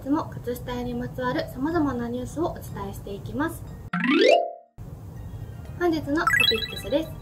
日も靴下屋にまつわる様々なニュースをお伝えしていきます。本日のトピックスです。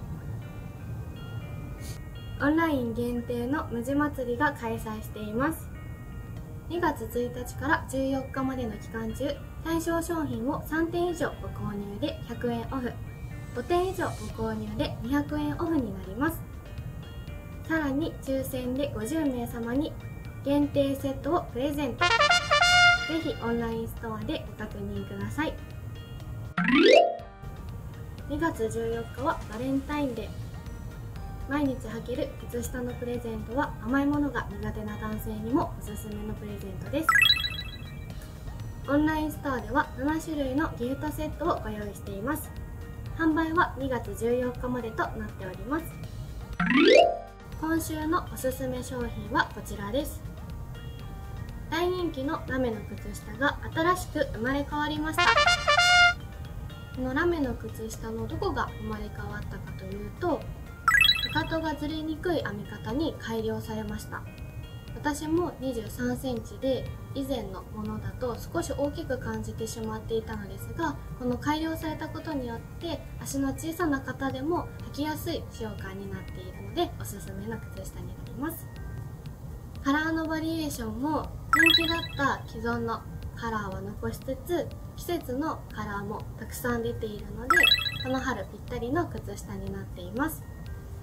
オンライン限定の無地祭りが開催しています。2月1日から14日までの期間中、対象商品を3点以上ご購入で100円オフ、5点以上ご購入で200円オフになります。さらに抽選で50名様に限定セットをプレゼント。ぜひオンラインストアでご確認ください。2月14日はバレンタインデー。毎日履ける靴下のプレゼントは甘いものが苦手な男性にもおすすめのプレゼントです。オンラインストアでは7種類のギフトセットをご用意しています。販売は2月14日までとなっております。今週のおすすめ商品はこちらです。大人気のラメの靴下が新しく生まれ変わりました。このラメの靴下のどこが生まれ変わったかというと、かかとがずれにくい編み方に改良されました。私も23センチで以前のものだと少し大きく感じてしまっていたのですが、この改良されたことによって足の小さな方でも履きやすい使用感になっているのでおすすめの靴下になります。カラーのバリエーションも人気だった既存のカラーは残しつつ、季節のカラーもたくさん出ているので、この春ぴったりの靴下になっています。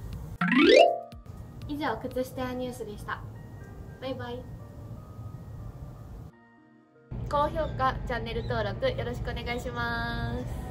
以上、靴下やニュースでした。バイバイ。 高評価、チャンネル登録よろしくお願いします。